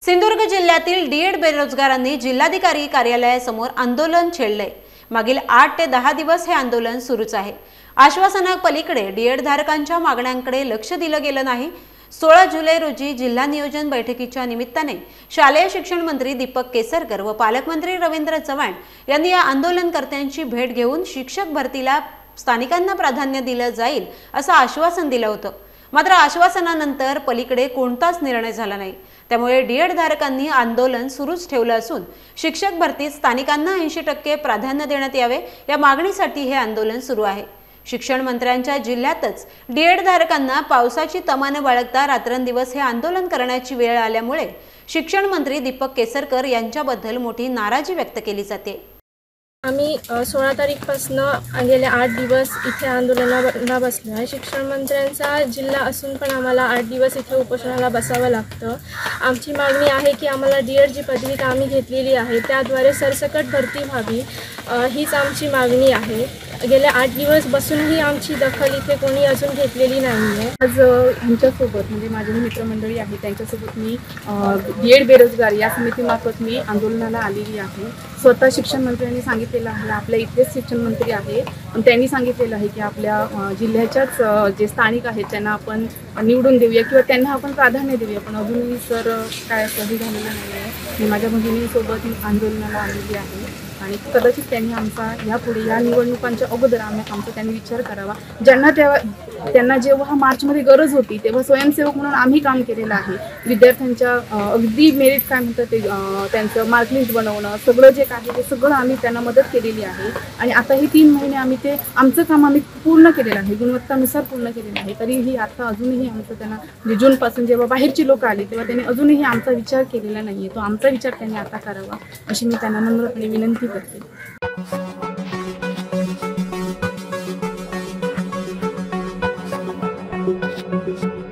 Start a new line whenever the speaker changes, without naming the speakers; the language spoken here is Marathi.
सिंधुदुर्ग जिल्ह्यातील डीएड बेरोजगारांनी जिल्हाधिकारी कार्यालयासमोर आंदोलन छेडले। मागील 8 ते 10 दिवस हे आंदोलन सुरूच आहे। आश्वासनापलीकडे डीएड धारकांच्या मागण्यांकडे लक्ष दिलं गेलं नाही। 16 जुलै रोजी जिल्हा नियोजन बैठकीच्या निमित्ताने शालेय शिक्षण मंत्री दीपक केसरकर व पालकमंत्री रवींद्र चव्हाण यांनी या आंदोलनकर्त्यांची भेट घेऊन शिक्षक भरतीला स्थानिकांना प्राधान्य दिलं जाईल असं आश्वासन दिलं होतं। मात्र आश्वासनानंतर पलीकडे कोणताच निर्णय झाला नाही। त्यामुळे डीएड धारकांनी आंदोलन सुरूच ठेवलं असून शिक्षक भरतीत स्थानिकांना 80% प्राधान्य देण्यात यावे या मागणीसाठी हे आंदोलन सुरू आहे। शिक्षण मंत्र्यांच्या जिल्ह्यातच डीएड धारकांना पावसाची तमा न बाळगता रात्रंदिवस हे आंदोलन करण्याची वेळ आल्यामुळे शिक्षण मंत्री दीपक केसरकर यांच्याबद्दल मोठी नाराजी व्यक्त केली जाते।
आम्ही 16 तारीखपासून गेले 8 दिवस इथे आंदोलनाला बसलो आहे। शिक्षण मंत्र्यांचा जिल्हा असून पण आम्हाला 8 दिवस इथे उपोषणाला बसावं लागतं। आमची मागणी आहे की आम्हाला डीएड जी पदविका आम्ही घेतलेली आहे त्याद्वारे सरसकट भरती व्हावी, हीच आमची मागणी आहे। गेले 8 दिवस बसूनही आमची दखल इथे कोणी अजून घेतलेली नाही आहे।
आज ह्यांच्यासोबत म्हणजे माझी मित्रमंडळी आहे त्यांच्यासोबत मी डीएड बेरोजगार या समितीमार्फत मी आंदोलनाला आलेली आहे। स्वतः शिक्षण मंत्र्यांनी सांगितलेलं आहे, आपल्या इथलेच शिक्षण मंत्री आहे, त्यांनी सांगितलेलं आहे की आपल्या जिल्ह्याच्याच जे स्थानिक आहेत त्यांना आपण निवडून देऊया किंवा त्यांना आपण प्राधान्य देऊया, पण अजूनही सर काय कधी झालेलं नाही आहे। मी माझ्या भगिनीसोबत आंदोलनाला आलेली आहे आणि कदाचित त्यांनी आमचा यापुढे या निवडणुकांच्या अगोदर आमचा त्यांनी विचार करावा। त्यांना जेव्हा मार्चमध्ये गरज होती तेव्हा स्वयंसेवक म्हणून आम्ही काम केलेलं आहे। विद्यार्थ्यांच्या अगदी मेरिट काय म्हणतात ते त्यांचं मार्कलिस्ट बनवणं सगळं जे काही ते सगळं आम्ही त्यांना मदत केलेली आहे आणि आता हे 3 महिने आम्ही ते आमचं काम आम्ही पूर्ण केलेलं आहे, गुणवत्तानुसार पूर्ण केलेलं आहे। तरीही आता अजूनही आमचं त्यांना म्हणजे जूनपासून जेव्हा बाहेरची लोक आली तेव्हा त्यांनी अजूनही आमचा विचार केलेला नाही आहे। तो आमचा विचार त्यांनी आता करावा अशी मी त्यांना नम्रपणे विनंती करते।